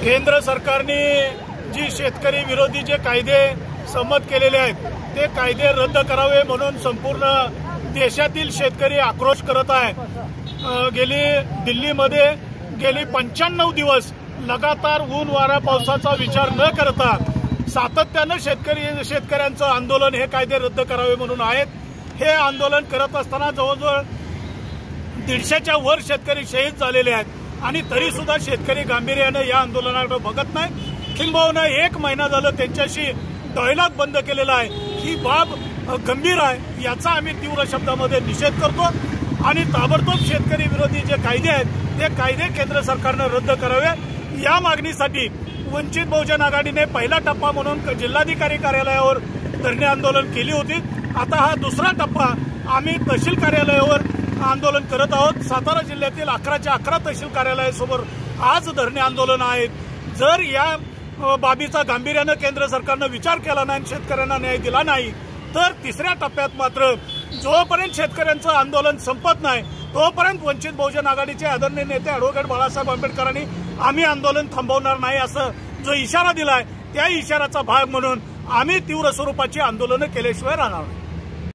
केंद्र सरकारने जी शेतकरी विरोधी जे कायदे संमत केलेले आहेत ते कायदे रद्द करावे म्हणून संपूर्ण देशातील शेतकरी आक्रोश करत आहे। दिल्लीमध्ये गेली 95 दिवस लगातार ऊन वारा पावसाचा विचार न करता सातत्याने शेतकऱ्यांचं आंदोलन हे कायदे रद्द करावे म्हणून आहेत। हे आंदोलन करत असताना जवळजवळ 150च्या वर शेतकरी शहीद झालेले आहेत आणि तरी सुद्धा शेतकरी गांभीर्याने या आंदोलनाकडे बघत नाही। किंबहुना 1 महिना झालं त्यांच्याशी डायलॉग बंद केलेला आहे। ही बाब गंभीर आहे, याचा आम्ही तीव्र शब्दामध्ये निषेध करतो आणि ताबडतोब शेतकरी विरोधी जे कायदे आहेत ते कायदे केंद्र सरकारने रद्द करावे या मागणीसाठी वंचित बहुजन आघाडीने पहिला टप्पा म्हणून जिल्हाधिकारी कार्यालयावर धरणे आंदोलन केली होती। आता हा दुसरा टप्पा आम्ही तहसील कार्यालयावर आंदोलन करत आहोत। सातारा जिल्ह्यातील 11च्या 11 तहसील कार्यालयासमोर आज धरणे आंदोलन आहेत। जर या बाबीचा गांभीर्याने केंद्र सरकारने विचार केला नाही, शेतकऱ्यांना न्याय दिला नाही तर तिसऱ्या टप्प्यात मात्र जोपर्यंत शेतकऱ्यांचं आंदोलन संपत नाही तोपर्यंत वंचित बहुजन आघाडीचे आदरणीय नेते ॲडव्होकेट बाळासाहेब आंबेडकरांनी आम्ही आंदोलन थांबवणार नाही असं जो इशारा दिलाय त्या इशाऱ्याचा भाग म्हणून आम्ही तीव्र स्वरूपाची आंदोलनं केल्याशिवाय राहणार नाही।